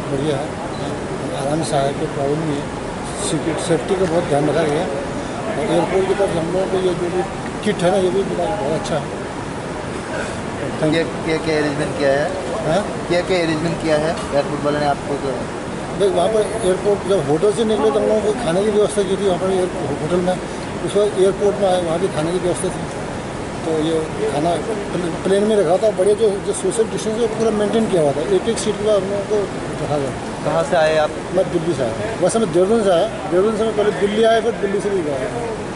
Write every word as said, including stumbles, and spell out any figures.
बढ़िया है, आराम से आया, कोई प्रॉब्लम नहीं है। सिक्योरिटी सेफ्टी का बहुत ध्यान रखा गया और एयरपोर्ट की तरफ हम लोगों को ये जो भी किट है ना, ये भी बहुत अच्छा है। क्या क्या क्या अरेंजमेंट किया है? हाँ, क्या क्या अरेंजमेंट किया है एयरपोर्ट वाले ने आपको? तो देख वहाँ पर एयरपोर्ट जब होटल से निकले तो हम लोगों को खाने की व्यवस्था की थी वहाँ पर होटल में। उस वक्त एयरपोर्ट में आए, वहाँ भी खाने की व्यवस्था थी। तो ये खाना प्लेन में रखा था, बड़े जो जो सोशल डिस्टेंस है पूरा मेंटेन किया हुआ था। एक एक सीट के बाद हम लोगों को रखा गया। कहाँ से आए आप? मैं दिल्ली से आया, वैसे मैं देहरादून से आया। देहरादून से मैं पहले दिल्ली आया, फिर दिल्ली से भी गया।